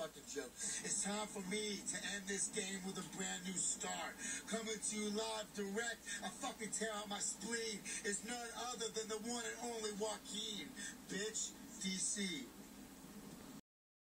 fucking joke. It's time for me to end this game with a brand new start. Coming to you live, direct. I fucking tear out my spleen. It's none other than the one and only Joaquin. Bitch, DC.